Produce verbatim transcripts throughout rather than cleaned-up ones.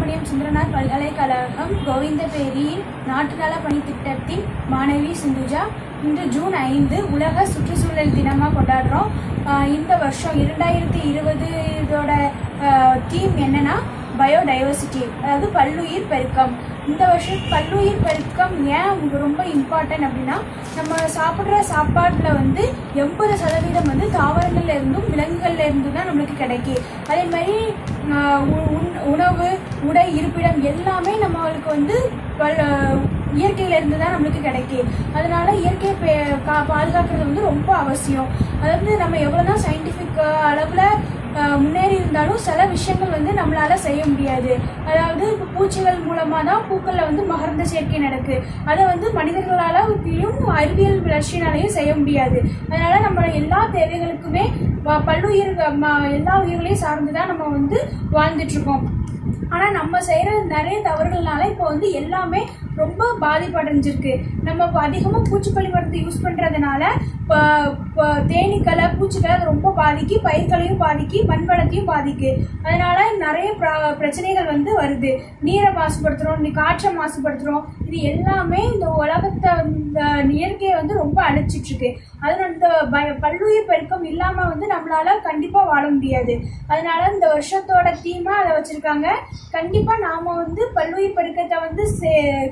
சுப்பிரமணியம் சுந்தரனார் பல்கலைக்கழகம் கோவிந்தபேரியின் நாட்டு நல பணி திட்டத்தின் மாணவி சிந்துஜா. இன்று ஜூன் ஐந்து உலக சுற்றுச்சூழல் தினமாக கொண்டாடுறோம். இந்த வருஷம் இரண்டாயிரத்தி இருபது இதோட தீம் என்னன்னா பயோடைவர்சிட்டி, அதாவது பல்லுயிர் பெருக்கம். இந்த வருஷம் பல்லுயிர் பெருக்கம் ஏன் ரொம்ப இம்பார்ட்டன்ட் அப்படின்னா, நம்ம சாப்பிட்ற சாப்பாட்டில் வந்து எண்பது சதவீதம் வந்து தாவரங்கள்ல இருந்தும் விலங்குகள்ல இருந்தும் தான் நம்மளுக்கு கிடைக்கும். அதே மாதிரி உணவு, உடை, இருப்பிடம் எல்லாமே நம்மளுக்கு வந்து பல் இயற்கையில இருந்து தான் நம்மளுக்கு கிடைக்கும். அதனால இயற்கையை பாதுகாக்கிறது வந்து ரொம்ப அவசியம். அதாவது நம்ம எவ்வளவுதான் சயின்டிபிக் அளவுல முன்னேறி இருந்தாலும் சில விஷயங்கள் வந்து நம்மளால செய்ய முடியாது. அதாவது இப்போ பூச்சிகள் மூலமா தான் பூக்கள்ல வந்து மகரந்த சேர்க்கை நடக்கு. அதை வந்து மனிதர்களால அறிவியல் வளர்ச்சியினாலையும் செய்ய முடியாது. அதனால நம்ம எல்லா தேவைகளுக்குமே பல்லுயிர் எல்லா உயிர்களையும் சார்ந்துதான் நம்ம வந்து வாழ்ந்துட்டு இருக்கோம். ஆனா நம்ம செய்யற நிறைய தவறுகள்னால இப்போ வந்து எல்லாமே ரொம்ப பாதிப்படைஞ்சிருக்கு. நம்ம அதிகமா பூச்சிக்கொல்லி மருந்து யூஸ் பண்றதுனால தேனீக்களை, பூச்சிகளை ரொம்ப பாதிக்கு, பயிர்களையும் பாதிக்கு, மண் வளத்தையும் பாதிக்கு. அதனால நிறைய பிரச்சனைகள் வந்து வருது. நீரை மாசுபடுத்துறோம், காற்றை மாசுபடுத்துறோம். இது எல்லாமே இந்த உலகத்தை இயற்கையை வந்து ரொம்ப அழிச்சிட்டு இருக்கு. அதனால இந்த பல்லுயிர் பெருக்கம் இல்லாம வந்து நம்மளால கண்டிப்பா வாழ முடியாது. அதனால இந்த வருஷத்தோட தீமா அதை வச்சிருக்காங்க. கண்டிப்பா நாம வந்து பல்லுயிர் பெருக்கத்தை வந்து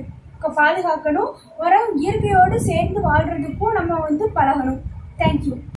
பாதுகாக்கணும். வர இயற்கையோடு சேர்ந்து வாழ்றதுக்கும் நம்ம வந்து பழகணும். தேங்க்யூ.